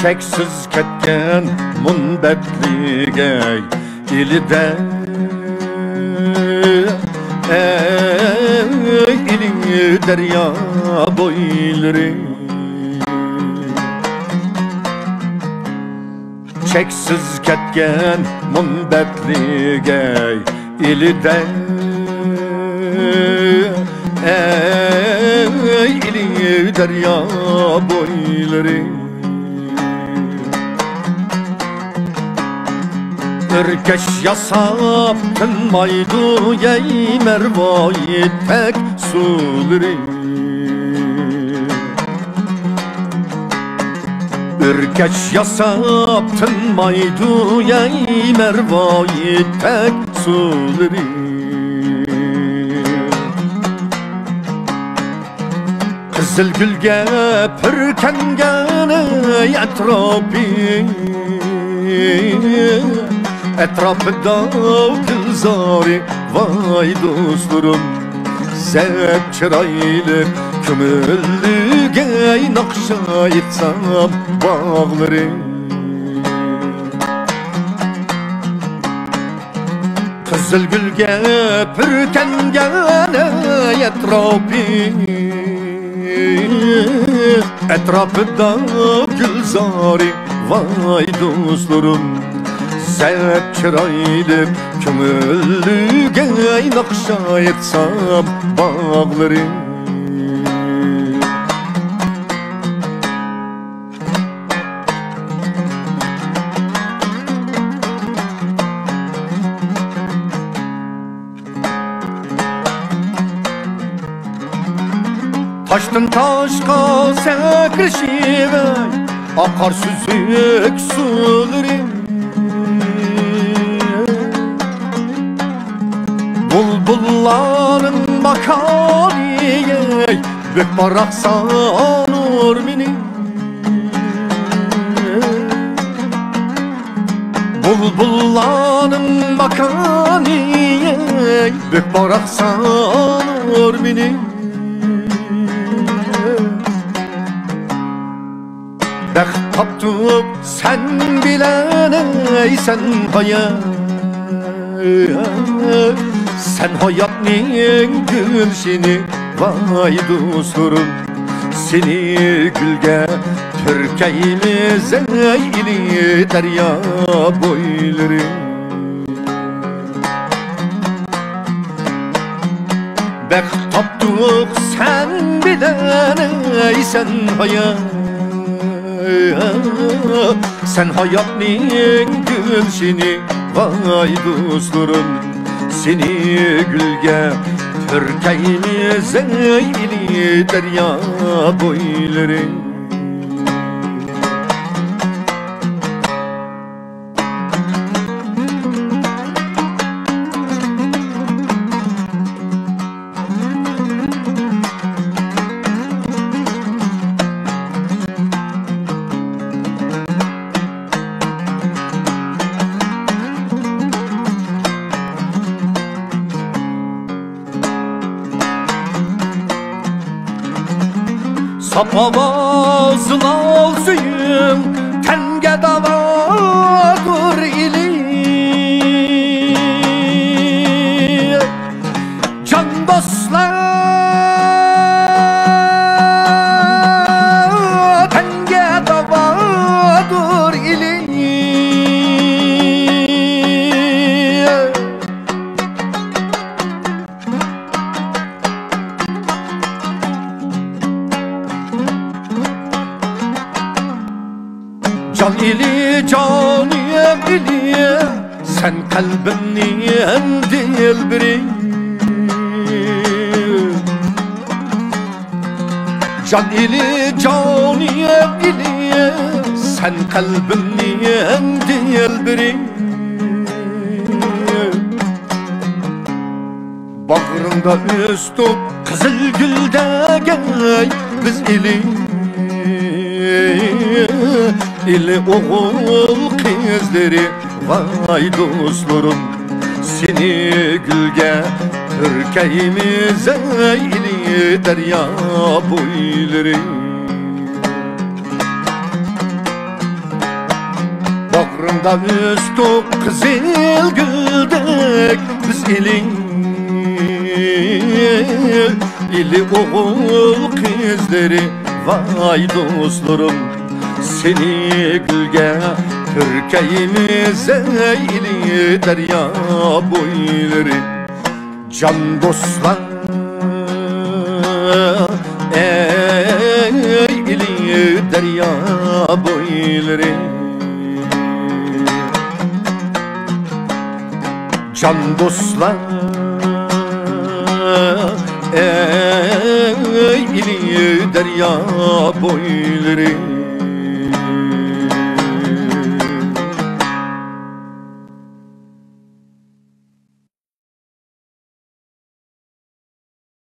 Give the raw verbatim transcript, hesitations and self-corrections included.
cheksiz ketken munbetlige ilide ey ili derya boyları cheksiz ketken munbetlige ilide ey ili derya boyları Erkeş yasap tınmaydı yey mervayı tek suları Erkeş yasap tınmaydı yey mervayı tek suları Kızıl gülge pürkengene etrafı Etrafında gülzari vay dostlarım Zevk çıraylı kömürlüge nakşa etsam bağları Kızıl gülge pürkengene etrafı Etrafında gülzari vay dostlarım Zevk çıraylı kömürlüge nakşa etsam bağları Taştın taşka sekrişive akar süzük suları Bulbulların makaniye bek barak sanur beni Bulbulların makaniye bek barak sanur beni Bek taptık sen bileneysen hayat Sen hayatın gülşini vay dostlarım Seni gülge Türkeyimize ili derya boyları Bek taptık sen bileneysen hayat Sen hayatın gülşini vay dostlarım Seni gülge Türkeyimize ili derya boyları Sapamazın alsıyım tenge davadır ili Can dostlar tenge davadır ili Can ili caniyem ili sen kalbimniyem dilbiri Can ili caniyem ili sen kalbimniyem dilbiri Bağrında üstüp kızıl gülde gel biz ili İli oğul kızları vay dostlarım Seni gülge Türkeyimize ili derya boyları Bağrında üstü kızıl güldük biz ilin İli oğul kızları vay dostlarım Seni gülge Türkeyimize ili derya boyları Can dostlar ey ili derya boyları Can dostlar ey ili derya boyları